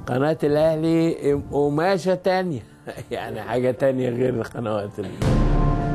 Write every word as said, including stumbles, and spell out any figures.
قناة الأهلي قماشة تانية يعني حاجة تانية غير القنوات اللي